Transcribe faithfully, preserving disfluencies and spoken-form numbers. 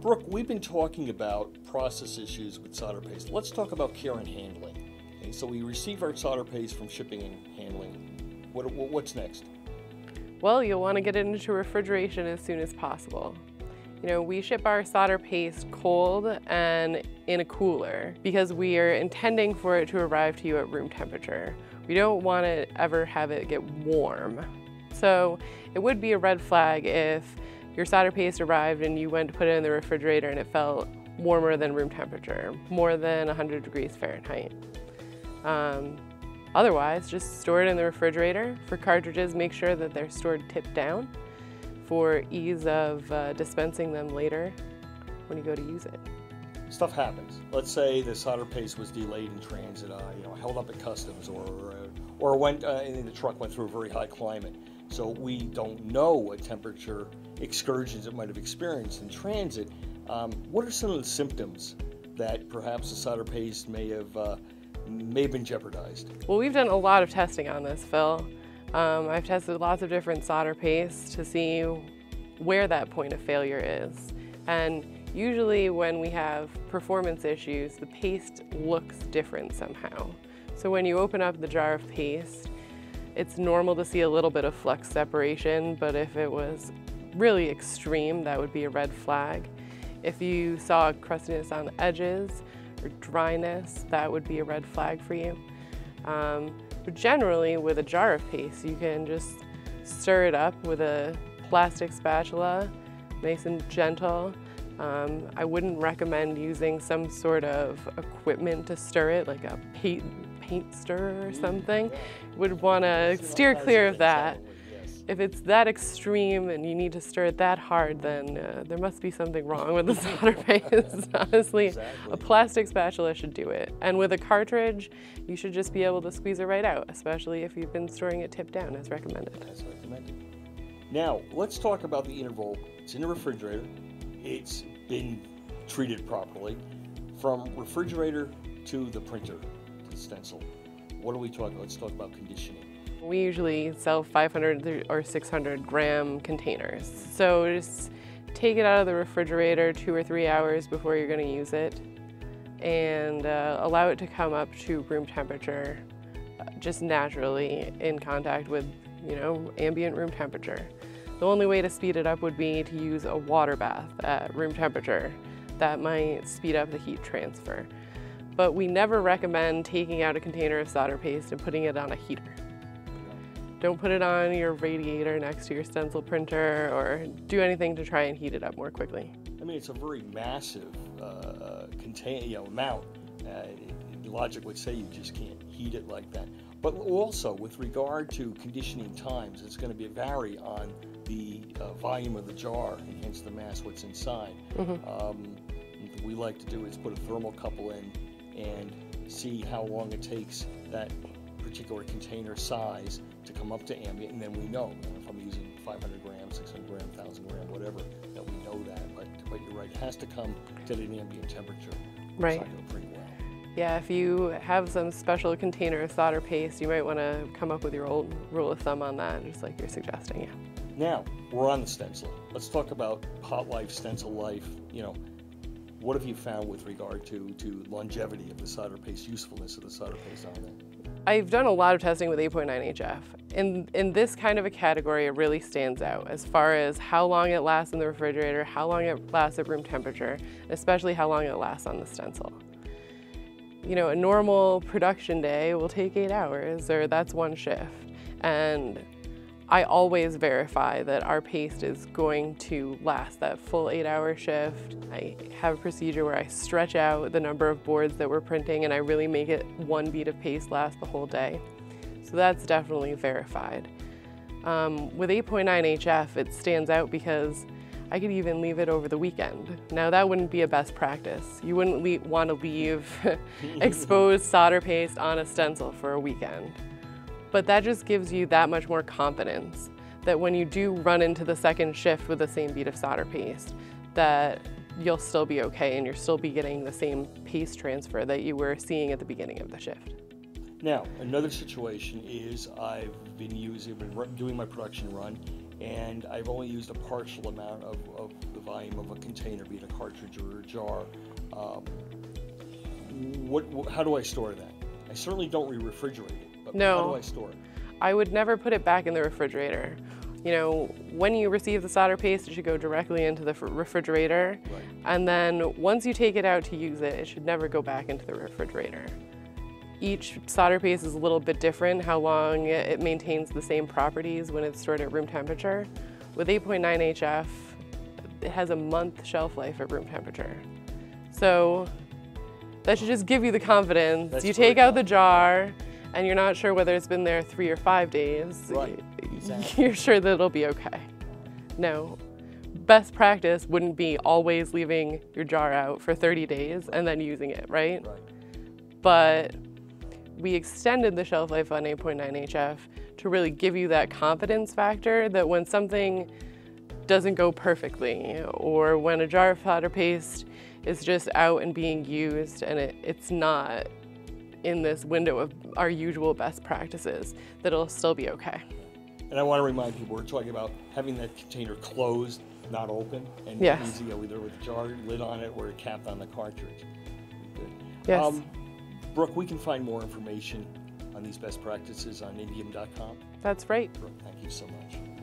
Brooke, we've been talking about process issues with solder paste. Let's talk about care and handling. Okay, so we receive our solder paste from shipping and handling. What, what's next? Well, you'll want to get it into refrigeration as soon as possible. You know, we ship our solder paste cold and in a cooler because we are intending for it to arrive to you at room temperature. We don't want to ever have it get warm. So it would be a red flag if your solder paste arrived and you went to put it in the refrigerator and it felt warmer than room temperature, more than one hundred degrees Fahrenheit. Um, otherwise, just store it in the refrigerator. For cartridges, make sure that they're stored tip down for ease of uh, dispensing them later when you go to use it. Stuff happens. Let's say the solder paste was delayed in transit, uh, you know, held up at customs, or uh, or went uh, and the truck went through a very high climate. So we don't know what temperature excursions it might have experienced in transit. Um, what are some of the symptoms that perhaps the solder paste may have uh, may have been jeopardized? Well, we've done a lot of testing on this, Phil. Um, I've tested lots of different solder paste to see where that point of failure is. And usually when we have performance issues, the paste looks different somehow. So when you open up the jar of paste, it's normal to see a little bit of flux separation, but if it was really extreme, that would be a red flag. If you saw crustiness on the edges or dryness, that would be a red flag for you. Um, But generally, with a jar of paste, you can just stir it up with a plastic spatula, nice and gentle. Um, I wouldn't recommend using some sort of equipment to stir it, like a paint, paint stirrer or something. Would want to steer clear of that. If it's that extreme and you need to stir it that hard, then uh, there must be something wrong with the solder paste. Honestly, exactly. A plastic spatula should do it. And with a cartridge, you should just be able to squeeze it right out, especially if you've been storing it tip down as recommended. As recommended. Now, let's talk about the interval. It's in the refrigerator. It's been treated properly. From refrigerator to the printer, to the stencil. What are we talking about? Let's talk about conditioning. We usually sell five hundred or six hundred gram containers. So just take it out of the refrigerator two or three hours before you're going to use it and uh, allow it to come up to room temperature uh, just naturally in contact with, you know, ambient room temperature. The only way to speed it up would be to use a water bath at room temperature. That might speed up the heat transfer. But we never recommend taking out a container of solder paste and putting it on a heater. Don't put it on your radiator next to your stencil printer or do anything to try and heat it up more quickly. I mean, it's a very massive uh, contain, you know, amount. Uh, logic would say you just can't heat it like that. But also, with regard to conditioning times, it's going to be vary on the uh, volume of the jar against the mass what's inside. Mm-hmm. um, what we like to do is put a thermocouple in and see how long it takes that particular container size to come up to ambient, and then we know if I'm using five hundred grams, six hundred grams, one thousand grams, whatever, that we know that. But, but you're right, it has to come to an ambient temperature. Right. So I do it pretty well. Yeah, if you have some special container of solder paste, you might want to come up with your old rule of thumb on that, just like you're suggesting, yeah. Now, we're on the stencil. Let's talk about pot life, stencil life. You know, what have you found with regard to, to longevity of the solder paste, usefulness of the solder paste on there? I've done a lot of testing with eight point nine H F. In, in this kind of a category, it really stands out as far as how long it lasts in the refrigerator, how long it lasts at room temperature, and especially how long it lasts on the stencil. You know, a normal production day will take eight hours, or that's one shift. And I always verify that our paste is going to last that full eight hour shift. I have a procedure where I stretch out the number of boards that we're printing and I really make it one bead of paste last the whole day. So that's definitely verified. Um, with eight point nine H F, it stands out because I could even leave it over the weekend. Now that wouldn't be a best practice. You wouldn't le- want to leave exposed solder paste on a stencil for a weekend. But that just gives you that much more confidence that when you do run into the second shift with the same bead of solder paste, that you'll still be okay and you'll still be getting the same paste transfer that you were seeing at the beginning of the shift. Now, another situation is I've been using, been doing my production run, and I've only used a partial amount of, of the volume of a container, be it a cartridge or a jar. Um, what, what, how do I store that? I certainly don't re-refrigerate it, but No. how do I store it? I would never put it back in the refrigerator. You know, when you receive the solder paste, it should go directly into the refrigerator. Right. And then once you take it out to use it, it should never go back into the refrigerator. Each solder paste is a little bit different, how long it maintains the same properties when it's stored at room temperature. With eight point nine H F, it has a month shelf life at room temperature. So that should just give you the confidence. That's you take very out the jar, and you're not sure whether it's been there three or five days. Right, exactly. You're sure that it'll be okay. No. Best practice wouldn't be always leaving your jar out for thirty days and then using it, right? Right. But we extended the shelf life on eight point nine H F to really give you that confidence factor that when something doesn't go perfectly, or when a jar of solder paste is just out and being used and it, it's not in this window of our usual best practices, that it'll still be okay. And I want to remind people, we're talking about having that container closed, not open, and Yes. easy, either with a jar lid on it or a cap on the cartridge. Good. Yes. Um, Brooke, we can find more information on these best practices on indium dot com. That's right. Brooke, thank you so much.